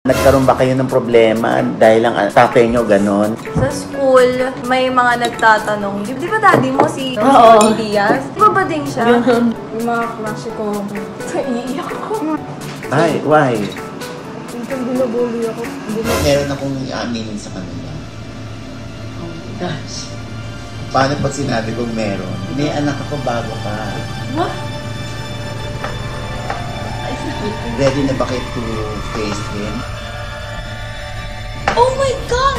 Nagkaroon ba kayo ng problema dahil ang tatay nyo ganon? Sa school, may mga nagtatanong, di ba daddy mo si Diaz? Di ba ba din siya? Yung mga klase ko, iiyak ko. Ay, why? Minsan binabuli ako. Meron akong i-aminin sa kanila. Oh my gosh. Paano pag sinabi kong meron? May anak ako bago ka. What? Ready na ba kayo to face him? Oh my God!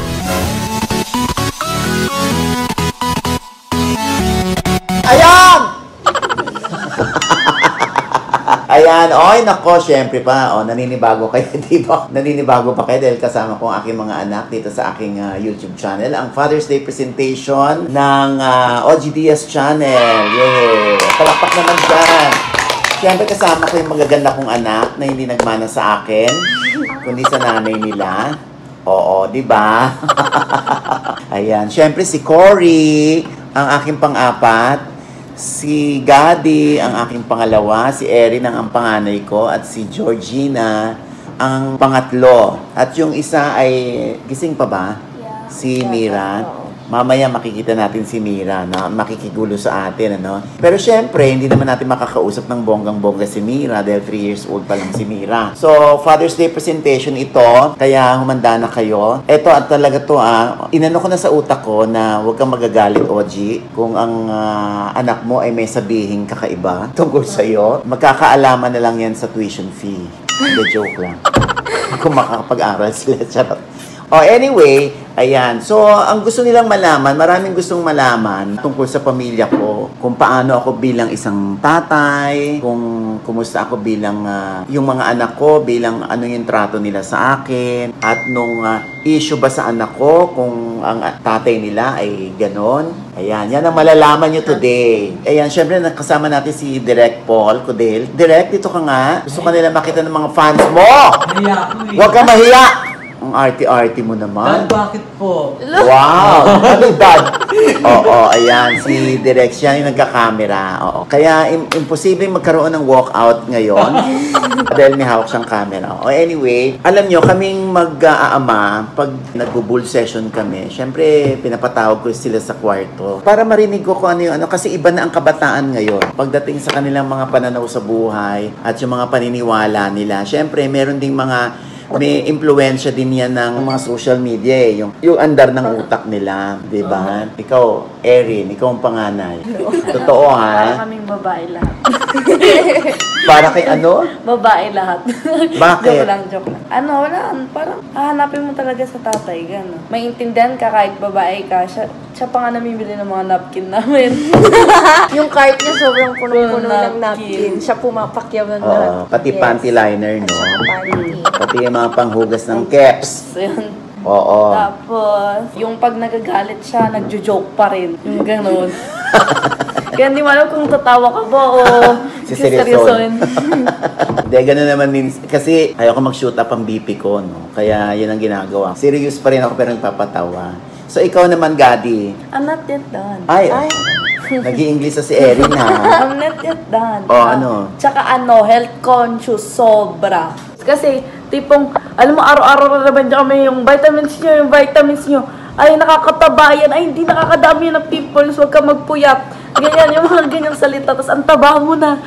Ayan! Ayan, oy, nako, syempre pa, naninibago kayo, di ba? Naninibago pa kayo dahil kasama ko ang aking mga anak dito sa aking YouTube channel, ang Father's Day presentation ng OGDS channel. Yay! Palakpak naman dyan! Siyempre kasama ko yung magaganda kong anak na hindi nagmana sa akin, kundi sa nanay nila. Oo, di ba? Ayan, siyempre si Cory, ang aking pang-apat. Si Gadi, ang aking pangalawa. Si Erin, ang panganay ko. At si Georgina, ang pangatlo. At yung isa ay, gising pa ba? Yeah. Si Mira. Mamaya makikita natin si Mira na makikigulo sa atin, ano? Pero syempre, hindi naman natin makakausap ng bonggang-bongga si Mira dahil 3 years old pa lang si Mira. So, Father's Day presentation ito, kaya humanda na kayo. Ito at talaga to, inano ko na sa utak ko na huwag kang magagalit, Oji, kung ang anak mo ay may sabihing kakaiba tungkol sa'yo. Magkakaalaman na lang yan sa tuition fee. The joke lang. Kung makakapag-aral sila, charot. Anyway, ayan. So, ang gusto nilang malaman, maraming gustong malaman tungkol sa pamilya ko. Kung paano ako bilang isang tatay, kung kumusta ako bilang yung mga anak ko, bilang ano yung trato nila sa akin, at nung issue ba sa anak ko, kung ang tatay nila ay ganon. Ayan, yan ang malalaman nyo today. Ayan, syempre nakasama natin si Direk Paul Codel. Direk, dito ka nga. Gusto ka nila makita ng mga fans mo. Huwag kang mahiya. Ang arty-arty mo naman. Dad, bakit po? Wow! Ano, Dad? Oo, ayan. Si Direk siya yung nagka-camera. Oo. Kaya, imposibleng magkaroon ng walkout ngayon. Dahil may hawak siyang camera. Anyway, alam nyo, kaming mag-aama, pag nag-bull session kami, syempre, pinapatawag ko sila sa kwarto. Para marinig ko kung ano yung ano. Kasi iba na ang kabataan ngayon. Pagdating sa kanilang mga pananaw sa buhay at yung mga paniniwala nila, syempre, meron ding mga may impluwensya din yan ng mga social media yung andar ng utak nila, di ba? Ikaw, Erin, ikaw ang panganay. Totoo, ha? Para kaming babae lahat. Para kay ano? Babae lahat. Bakit? Joke lang. Ano, wala. Parang hahanapin mo talaga sa tatay, gano'n. May intindihan ka kahit babae ka. Siya pa nga namimili ng mga napkin namin. Yung cart niya sobrang punong-puno ng napkin. Siya pumapakyaw ng lahat. Pati panty liner, no? Panty. Pati yung mga panghugas ng caps. Yun. Oo. Tapos, yung pag nagagalit siya, nagjo-joke pa rin. Yung gano'n. Kaya hindi mo alam kung tatawa ka ba o Siseryosohin. Hindi, gano'n naman din. Kasi ayoko mag-shoot up ang BP ko, no? Kaya yun ang ginagawa. Serious pa rin ako pero nagpapatawa. So, ikaw naman, Gadi. I'm not yet done. Ay. Nag-i-English si Erin, ha? I'm not yet done. Ano? Tsaka health conscious, sobra. Kasi, tipong, alam mo, araw-araw na naman kami yung vitamins nyo, ay, nakakataba yan, ay, hindi nakakadami yan ng pimples, huwag ka magpuyat. Ganyan, yung mga ganyang salita, tapos ang taba mo na.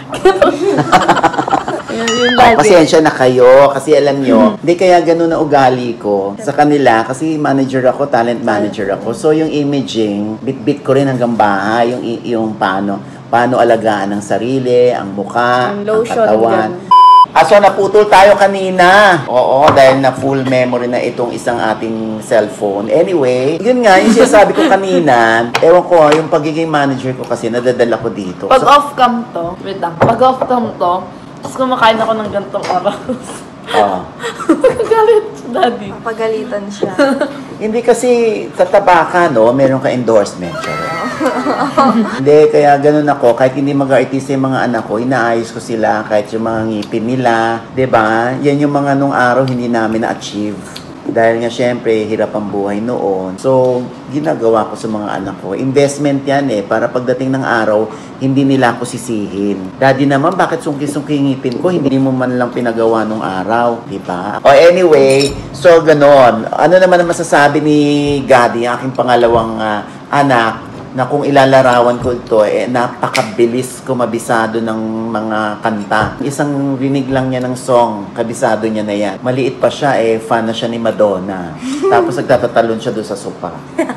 Yun Pasensya na kayo, kasi alam nyo, hindi kaya ganun na ugali ko sa kanila, kasi manager ako, talent manager ako. So, yung imaging, bit-bit ko rin hanggang bahay, yung paano alagaan ang sarili, ang muka, ang katawan. So naputol tayo kanina. Oo, dahil na full memory na itong isang ating cellphone. Anyway, yun nga, yung sinasabi ko kanina, ewan ko, yung pagiging manager ko kasi nadadala ko dito. Pag off-cam to, wait lang, pag off-cam to, tapos kumakain ako ng gantong oras. Galit si daddy. Pagalitan siya. Hindi kasi tataba ka, no? Meron ka endorsement. Hindi, kaya ganun ako. Kahit hindi mag-artista yung mga anak ko, inaayos ko sila kahit yung mga ngipin nila. 'Di ba? Yan yung mga nung araw hindi namin na-achieve. Dahil nga syempre, hirap ang buhay noon. So, ginagawa ko sa mga anak ko. Investment yan para pagdating ng araw, hindi nila ako sisihin. Daddy naman, bakit sungki-sungkingipin ko? Hindi mo man lang pinagawa nung araw. Diba? O anyway, so ganon. Ano naman ang masasabi ni Gadi, aking pangalawang anak, na kung ilalarawan ko ito, napakabilis kumabisado ng mga kanta. Isang rinig lang niya ng song, kabisado niya na yan. Maliit pa siya, fan na siya ni Madonna. Tapos nagtatatalon siya doon sa sopa.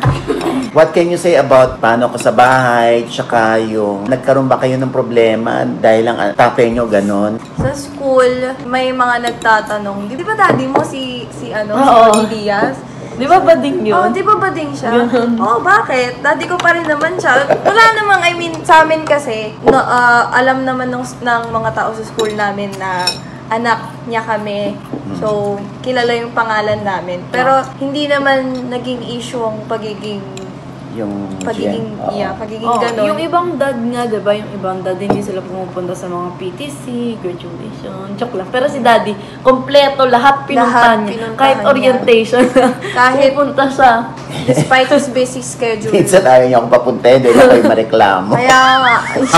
What can you say about paano ko sa bahay, tsaka yung nagkaroon ba kayo ng problema dahil lang tatay nyo ganon? Sa school, may mga nagtatanong, di ba daddy mo si Oo. Tony Diaz? Di ba bading yun? Oh, di ba bading siya? Yun. Oh, bakit? Daddy ko pa rin naman siya. Wala namang, I mean, sa amin kasi, alam naman ng mga tao sa school namin na anak niya kami. So, kilala yung pangalan namin. Pero, hindi naman naging issue ang pagiging Pagiging ganon. Yung ibang dad nga, diba? Yung ibang dad, hindi sila pumupunta sa mga PTC, graduation, joke lang. Pero si daddy, kompleto, lahat pinunta niya. pinuntahan Kahit niya. orientation. Kahit- pupunta siya. Despite his busy schedule. Minsan ayaw niya akong papuntahin, dahil ako'y mareklamo. Kaya nga.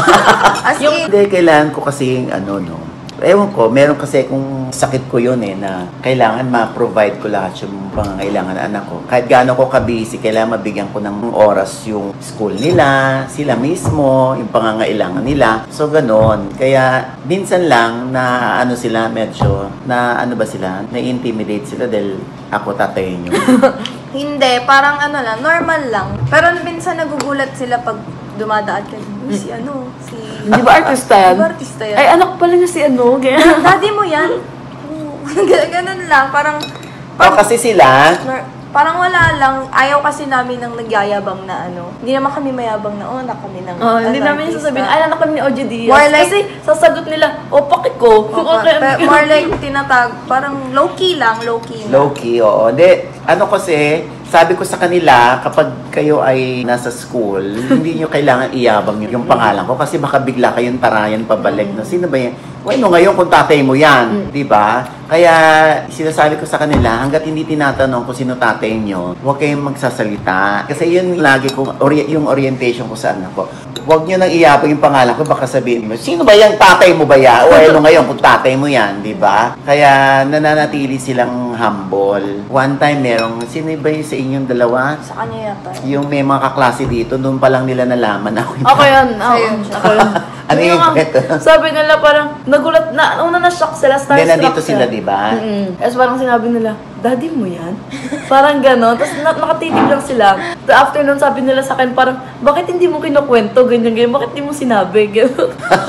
As in, Hindi, kailangan ko kasi ewan ko, meron kasi kung sakit ko yun na kailangan ma-provide ko lahat yung pangangailangan ng anak ko. Kahit gaano ko ka-busy, kailangan mabigyan ko ng oras yung school nila, sila mismo, yung pangangailangan nila. So, ganon. Kaya, minsan lang na sila medyo, na-intimidate sila dahil ako tatayin nyo. hindi. Parang normal lang. Pero minsan nagugulat sila pag dumadaan ka. Si Di ba artista yan? Di ba artista yan? Ay, anak pala niya si ganyan. Daddy mo yan? Ganun lang. Parang Kasi sila, parang wala lang. Ayaw kasi namin ng nagyayabang na Hindi naman kami mayabang na, anak kami ng Hindi namin artista. sasabihin, ay, anak kami ni OG Diaz. More like- Kasi sasagot nila, paki ko. More like tinatag, parang low-key lang. low-key, oo. Hindi, kasi, sabi ko sa kanila, kapag kayo ay nasa school, hindi nyo kailangan iyabang yung pangalan ko kasi baka bigla kayong tarayan pabalik na sino ba yan? Bueno, ngayon kung tatay mo yan, di ba? Kaya sinasabi ko sa kanila, hanggat hindi tinatanong kung sino tatay nyo, huwag kayong magsasalita. Kasi yun lagi kong, yung orientation ko sa anak ko. Huwag nyo nang iyabang yung pangalan ko, baka sabihin mo, sino ba yan? Tatay mo ba yan? O ano ngayon kung tatay mo yan, di ba? Kaya nananatili silang humble. One time merong, sino ba yung sa inyong dalawa? Sa kanya yata. Yung may mga kaklase dito, doon pa lang nila nalaman ako. Ako yun. Sa'yo yun siya. Ako yun. Ano yung kwento? Sabi nila parang, nagulat na, una na-shock sila, Hindi, starstruck nandito sila, di ba? Tapos parang sinabi nila, daddy mo yan? Parang gano'n. Tapos nakatitig lang sila. After nun, sabi nila sa akin, parang, bakit hindi mo kinukwento? Ganyan. Bakit hindi mo sinabi? Gano'n.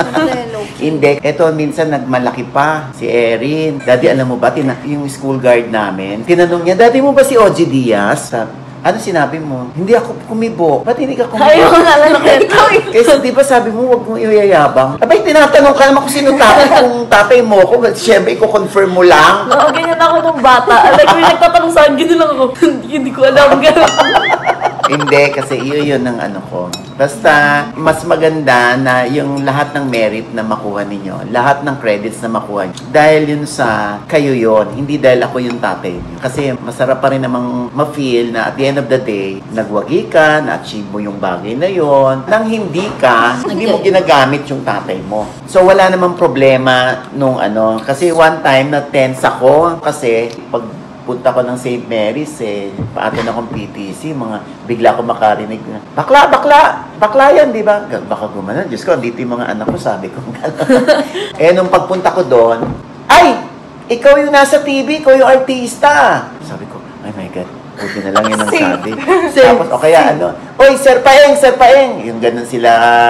Hindi. Ito, minsan nagmalaki pa si Erin. Daddy, alam mo ba, yung school guard namin, tinanong niya, daddy mo ba si OG Diaz? Ano sinabi mo? Hindi ako kumibo. Ba't hindi ka kumibo? Ayaw ko naalala ko. Kasi di ba sabi mo, huwag mong iyayabang. Abay, tinatanong ka naman kung sino tatay, kung tatay mo ko. Siyempre, i-confirm mo lang. Oo, ganyan ako nung bata. Like, may nagtatanong sa akin, gano'n lang ako. Hindi ko alam. Gano'n. Hindi, kasi yun ang ko. Basta, mas maganda na yung lahat ng merit na makuha ninyo, lahat ng credits na makuha nyo, dahil yun sa kayo yun, hindi dahil ako yung tatay nyo. Kasi masarap pa rin namang ma-feel na at the end of the day, nagwagi ka, na-achieve mo yung bagay na yun. Nang hindi ka, hindi mo ginagamit yung tatay mo. So, wala namang problema nung kasi one time na-tense ako, kasi pag punta ko ng St. Mary's, paatin akong PTC, bigla ko makarinig na, bakla yan, di ba? Baka gumanon, Diyos ko, andito yung mga anak ko, sabi ko, nung pagpunta ko doon, ay, ikaw yung nasa TV, ikaw yung artista. Sabi ko, oh my God, buti na lang yun ang sabi. Tapos, o kaya oy, Sir Paeng, yung ganun sila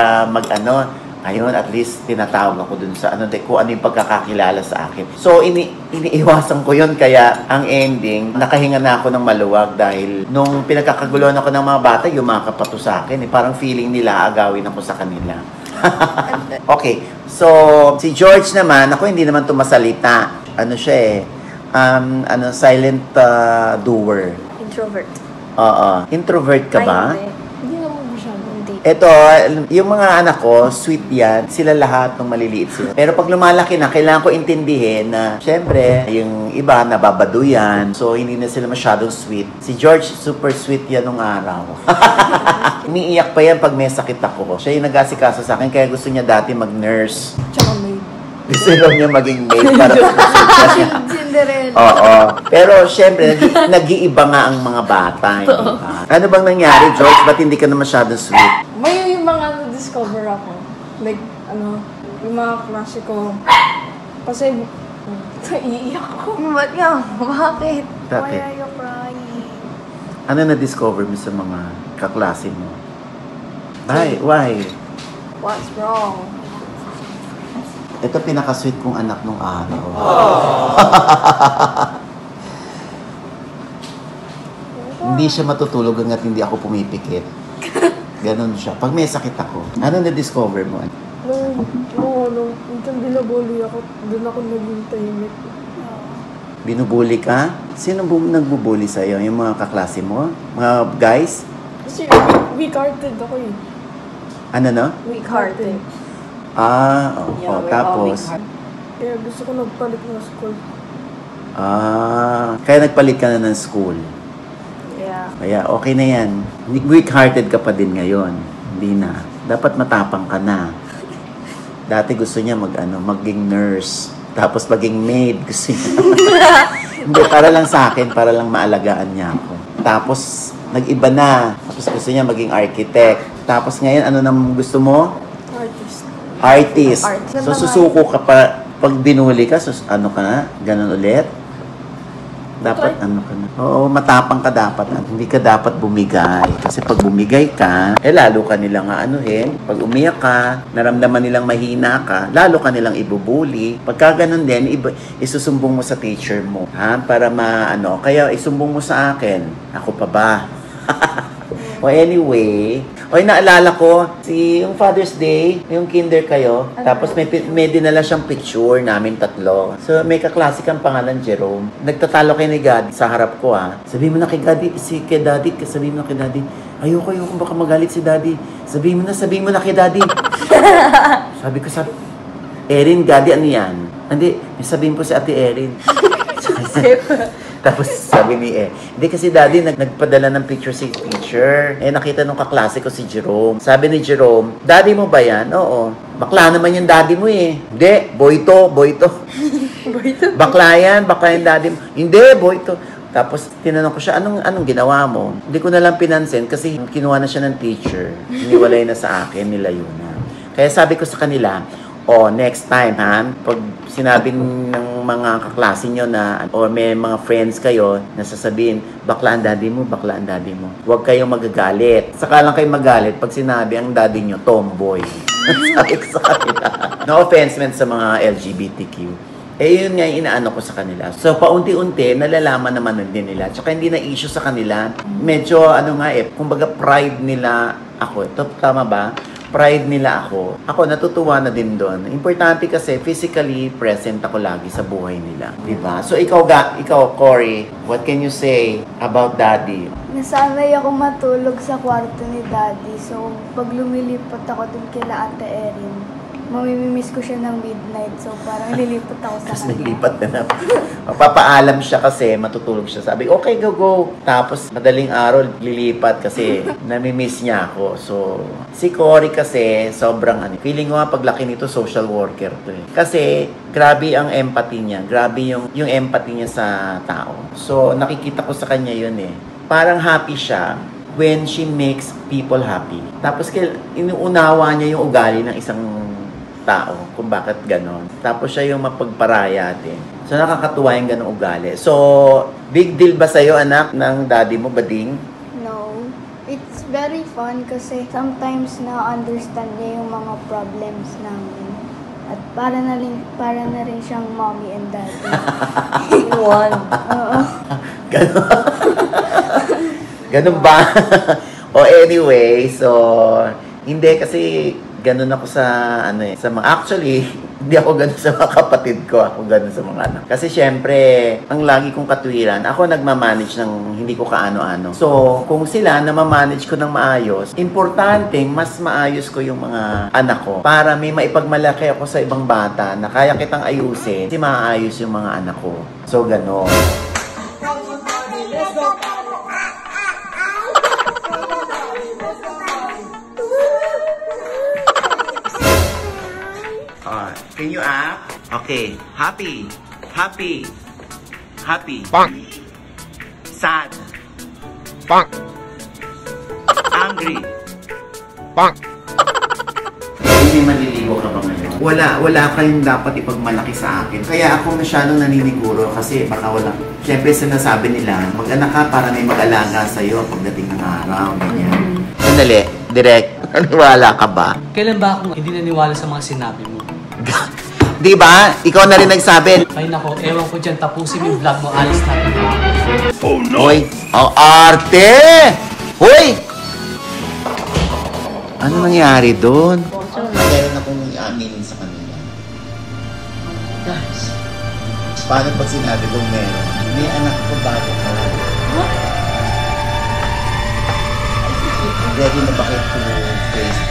ngayon, at least, tinatawag ako dun sa kung ano yung pagkakakilala sa akin. So, iniiwasan ko yun, kaya ang ending, nakahinga na ako ng maluwag dahil nung pinagkakaguluhan ako ng mga bata, yumakap pa to sa akin. Parang feeling nila, agawin ako sa kanila. Okay, so, si George naman, ako hindi naman tumasalita. Siya silent doer. Introvert. Oo. Introvert ka ba? Ay, hindi naman masyado. Hindi. Ito, yung mga anak ko, sweet yan. Sila lahat nung maliliit sila. Pero pag lumalaki na, kailangan ko intindihin na, syempre, yung iba, nababado yan. So, hindi na sila masyadong sweet. Si George, super sweet yan nung araw. Umiiyak pa yan pag may sakit ako. Siya yung nag-asikaso sa akin, kaya gusto niya dati mag-nurse. Tsaka may... Gusto niya maging maid para Cinderella. Oo. Pero syempre, nag-iiba nga ang mga bata. Diba? Ano bang nangyari, George? Ba't hindi ka na masyadong sweet? May yung mga na-discover ako. Like, yung mga klase ko. Kasi, iiyak ako. Ba't nga? Bakit? Bakit? Why are you crying? Ano na-discover mo sa mga kaklase mo? Why? What's wrong? Ito pinaka-sweet kong anak nung araw. Hindi siya matutulog hanggat hindi ako pumipikit. Ganon siya. Pag may sakit ako, ano na-discover mo? Nung binabuli ako, doon ako naging tahimik. Binubuli ka? Sino nagbubuli sa'yo? Yung mga kaklase mo? Mga guys? Kasi weak-hearted ako eh. Ano no? Weak-hearted. Tapos? Kaya gusto ko nagpalit ng school. Kaya nagpalit ka na ng school. Yeah. Kaya okay na yan. Weak-hearted ka pa din ngayon. Hindi na. Dapat matapang ka na. Dati gusto niya maging nurse. Tapos maging maid. Gusto niya. Hindi, para lang sa akin, para lang maalagaan niya ako. Tapos, nag-iba na. Tapos gusto niya maging architect. Tapos ngayon, ano nang gusto mo? Artist. So, susuko ka pa. Pag binuli ka, ano ka na? Ganon ulit? Dapat ano ka na? Oo, matapang ka dapat. Hindi ka dapat bumigay. Kasi pag bumigay ka, lalo ka nilang aanuhin. Pag umiyak ka, naramdaman nilang mahina ka, lalo ka nilang ibubuli. Pagka ganon din, isusumbong mo sa teacher mo. Para kaya isumbong mo sa akin. Ako pa ba? O anyway, naalala ko, yung Father's Day, yung kinder kayo, tapos may dinala siyang picture namin tatlo. So, may kaklase kang pangalan, Jerome. Nagtatalo kayo ni Gaddy sa harap ko, Sabihin mo na kay Gaddy, sabihin mo na kay Daddy, ayoko, baka magalit si Daddy. Sabihin mo na kay Daddy. Sabi ko, Erin, Gaddy, ano yan? Hindi, sabihin po si Ate Erin. Tapos sabi ni hindi kasi Daddy nagpadala ng picture si teacher. Nakita nung kaklase ko si Jerome. Sabi ni Jerome, Daddy mo ba yan? Oo. Bakla naman yung Daddy mo eh. Hindi, boy to. Bakla yan Daddy mo. Hindi, boy to. Tapos tinanong ko siya, anong ginawa mo? Hindi ko na lang pinansin kasi kinuha na siya ng teacher. Iniwalay na sa akin, nilayo na. Kaya sabi ko sa kanila, next time pag sinabi ng mga kaklase nyo may mga friends kayo na sasabihin, bakla ang daddy mo. Huwag kayong magagalit. Saka lang kayo magalit pag sinabi ang daddy nyo, tomboy. Sabi ko sa kanila. No offense meant sa mga LGBTQ. Yun nga yung inaano ko sa kanila. So, paunti-unti, nalalaman naman din nila. Tsaka hindi na issue sa kanila. Medyo, kumbaga pride nila ako. Ito, tama ba? Pride nila ako. Ako, natutuwa na din doon. Importante kasi, physically present ako lagi sa buhay nila. Diba? So, ikaw, Cory, what can you say about Daddy? Nasanay ako matulog sa kwarto ni Daddy. So, pag lumilipat ako dun kila Ate Erin, mamimimiss ko siya ng midnight. So, parang lilipat ako sa Tapos kanya. nilipat na. Papaalam siya kasi, matutulog siya. Sabi, okay, go. Tapos, madaling araw, lilipat kasi namimiss niya ako. So, si Cory kasi, sobrang feeling ko nga paglaki nito, social worker to eh. Kasi, grabe ang empathy niya. Grabe yung empathy niya sa tao. So, nakikita ko sa kanya yun eh. Parang happy siya when she makes people happy. Tapos, inuunawa niya yung ugali ng isang tao kung bakit ganon. Tapos siya yung mapagparaya din. So, nakakatuwa yung ganong ugali. So, big deal ba sa'yo, anak, ng daddy mo, Bading? No. It's very fun kasi sometimes na-understand niya yung mga problems namin. At para na rin siyang mommy and daddy. One. Oo. Ganon ba? Anyway, so, hindi kasi Ganun ako sa, sa mga, actually, hindi ako ganun sa mga kapatid ko. Ako ganun sa mga anak. Kasi syempre, ang lagi kong katwiran, ako nagmamanage ng hindi ko kaano-ano. So, kung sila namamanage ko ng maayos, importante, mas maayos ko yung mga anak ko para may maipagmalaki ako sa ibang bata na kaya kitang ayusin, kasi maayos yung mga anak ko. So, ganun. Can you act? Okay. Happy. Happy. Happy. Bang. Sad. Bang. Angry. Bang. Hindi maliligo ka ba ngayon? Wala kayong dapat ipagmalaki sa akin. Kaya ako masyadong naniniguro kasi baka wala. Siyempre sinasabi nila, mag-anak ka para may mag-alaga sa'yo pagdating ng araw. Ganyan. Sandali, direct. Naniwala ka ba? Kailan ba ako hindi naniwala sa mga sinabi mo? Di ba? Ikaw na rin nagsabi. Ay nako, ewan ko dyan, tapusin mo yung vlog mo, alis natin. Oh no! Hoy, ang arte! Hoy! Ano nangyari doon? Meron akong aminin sa kanila. Paano pag sinabi kong meron? May anak ko bago ka lang. Ready na ba kayo to face